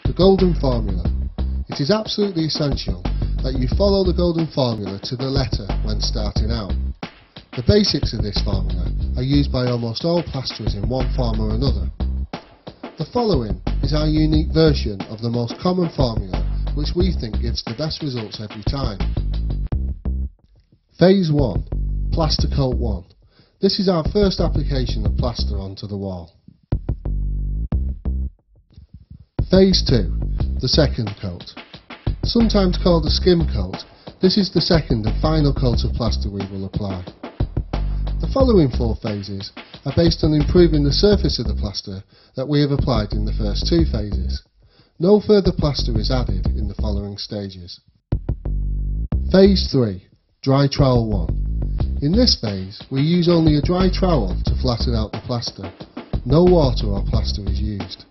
The golden formula. It is absolutely essential that you follow the golden formula to the letter when starting out. The basics of this formula are used by almost all plasterers in one form or another. The following is our unique version of the most common formula, which we think gives the best results every time. Phase 1. Plaster Coat 1. This is our first application of plaster onto the wall. Phase 2. The second coat. Sometimes called a skim coat, this is the second and final coat of plaster we will apply. The following 4 phases are based on improving the surface of the plaster that we have applied in the first 2 phases. No further plaster is added in the following stages. Phase 3. Dry Trowel 1. In this phase, we use only a dry trowel to flatten out the plaster. No water or plaster is used.